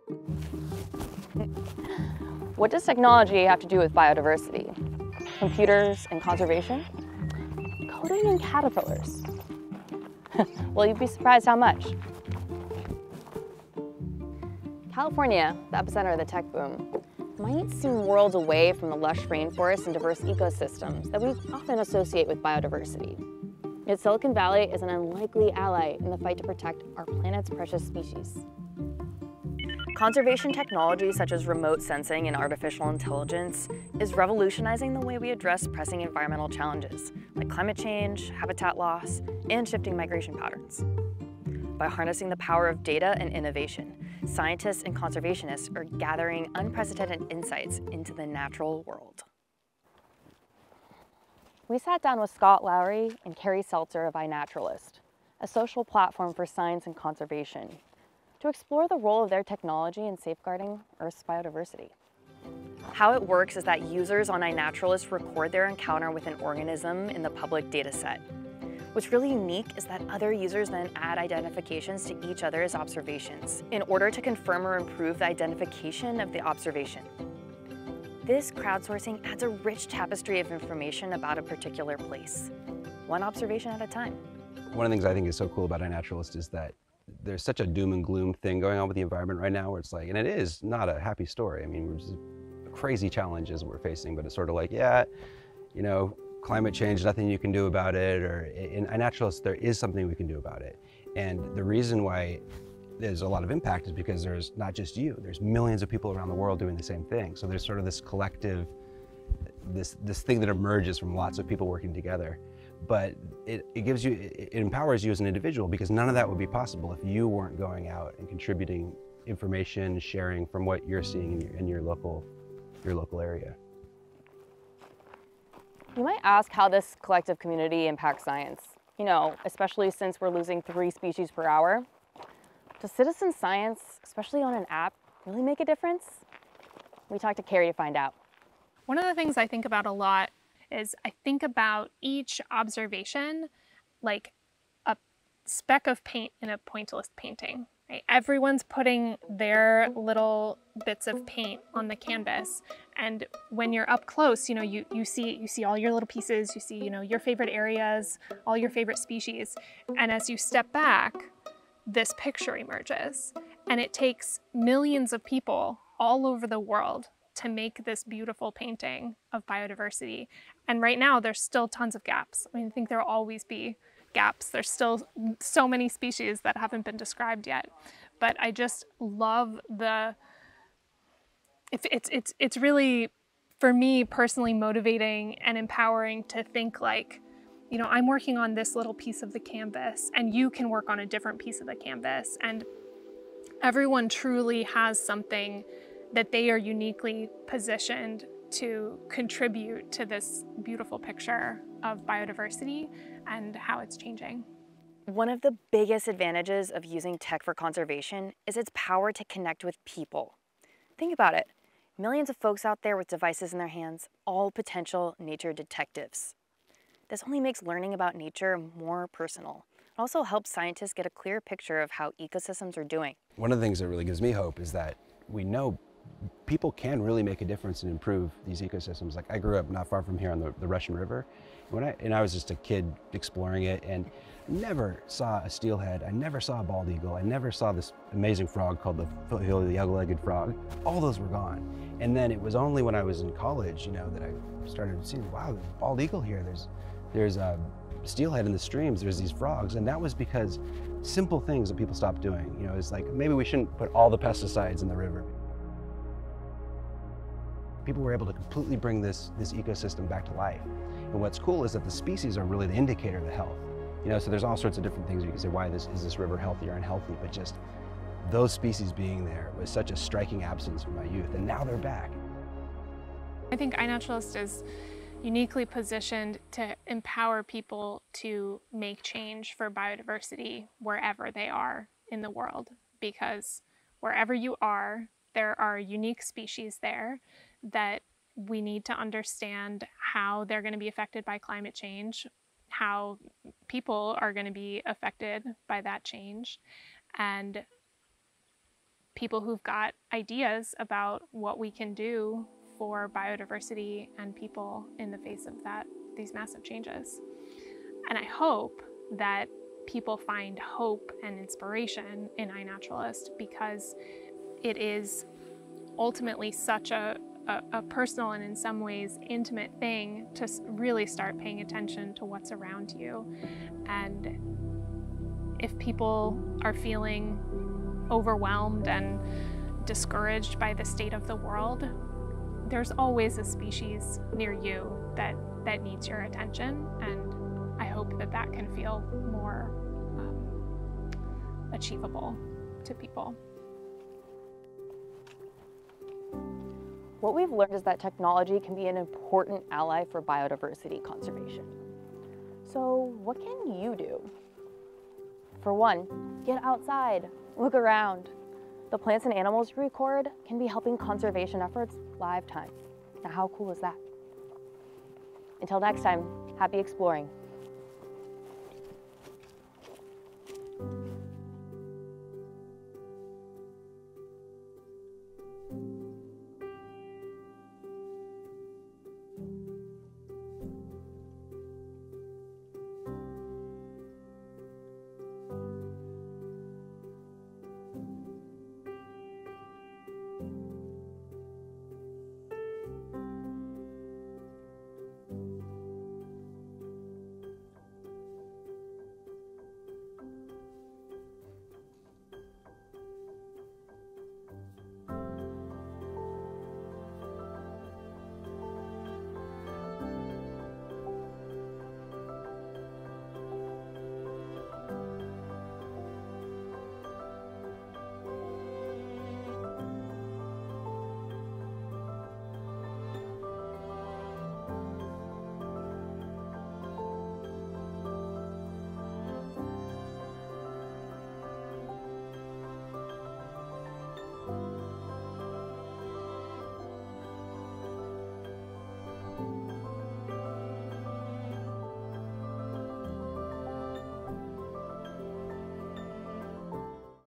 What does technology have to do with biodiversity? Computers and conservation? Coding and caterpillars? Well, you'd be surprised how much. California, the epicenter of the tech boom, might seem worlds away from the lush rainforests and diverse ecosystems that we often associate with biodiversity. Yet Silicon Valley is an unlikely ally in the fight to protect our planet's precious species. Conservation technology such as remote sensing and artificial intelligence is revolutionizing the way we address pressing environmental challenges like climate change, habitat loss, and shifting migration patterns. By harnessing the power of data and innovation, scientists and conservationists are gathering unprecedented insights into the natural world. We sat down with Scott Lowry and Carrie Seltzer of iNaturalist, a social platform for science and conservation, to explore the role of their technology in safeguarding Earth's biodiversity. How it works is that users on iNaturalist record their encounter with an organism in the public data set. What's really unique is that other users then add identifications to each other's observations in order to confirm or improve the identification of the observation. This crowdsourcing adds a rich tapestry of information about a particular place, one observation at a time. One of the things I think is so cool about iNaturalist is that there's such a doom and gloom thing going on with the environment right now where it's like, and it is not a happy story. I mean, there's crazy challenges we're facing, but it's sort of like, yeah, you know, climate change, nothing you can do about it, or in iNaturalist, there is something we can do about it. And the reason why there's a lot of impact is because there's not just you, there's millions of people around the world doing the same thing. So there's sort of this collective, this thing that emerges from lots of people working together. But it empowers you as an individual, because none of that would be possible if you weren't going out and contributing information, sharing from what you're seeing in your local area. You might ask how this collective community impacts science. You know, especially since we're losing 3 species per hour. Does citizen science, especially on an app, really make a difference? We talked to Carrie to find out. One of the things I think about a lot is I think about each observation like a speck of paint in a pointillist painting. Right? Everyone's putting their little bits of paint on the canvas, and when you're up close, you know, you see all your little pieces, you see, you know, your favorite areas, all your favorite species, and as you step back, this picture emerges, and it takes millions of people all over the world to make this beautiful painting of biodiversity. And right now, there's still tons of gaps. I mean, I think there'll always be gaps. There's still so many species that haven't been described yet. But I just love it's really, for me personally, motivating and empowering to think like, you know, I'm working on this little piece of the canvas and you can work on a different piece of the canvas. And everyone truly has something that they are uniquely positioned to contribute to this beautiful picture of biodiversity and how it's changing. One of the biggest advantages of using tech for conservation is its power to connect with people. Think about it. Millions of folks out there with devices in their hands, all potential nature detectives. This only makes learning about nature more personal. It also helps scientists get a clear picture of how ecosystems are doing. One of the things that really gives me hope is that we know people can really make a difference and improve these ecosystems. Like, I grew up not far from here on the Russian River, and I was just a kid exploring it, and never saw a steelhead, I never saw a bald eagle, I never saw this amazing frog called the foothill, the yellow-legged frog. All those were gone. And then it was only when I was in college, you know, that I started seeing, wow, there's a bald eagle here, there's a steelhead in the streams, there's these frogs, and that was because simple things that people stopped doing. You know, it's like, maybe we shouldn't put all the pesticides in the river. People were able to completely bring this ecosystem back to life. And what's cool is that the species are really the indicator of the health. You know, so there's all sorts of different things you can say, why is this river healthy or unhealthy, but just those species being there was such a striking absence from my youth, and now they're back. I think iNaturalist is uniquely positioned to empower people to make change for biodiversity wherever they are in the world, because wherever you are, there are unique species there that we need to understand how they're going to be affected by climate change, how people are going to be affected by that change, and people who've got ideas about what we can do for biodiversity and people in the face of these massive changes. And I hope that people find hope and inspiration in iNaturalist, because it is ultimately such a personal and in some ways intimate thing to really start paying attention to what's around you. And if people are feeling overwhelmed and discouraged by the state of the world, there's always a species near you that needs your attention, and I hope that can feel more achievable to people. What we've learned is that technology can be an important ally for biodiversity conservation. So what can you do? For one, get outside, look around. The plants and animals you record can be helping conservation efforts live time. Now, how cool is that? Until next time, happy exploring.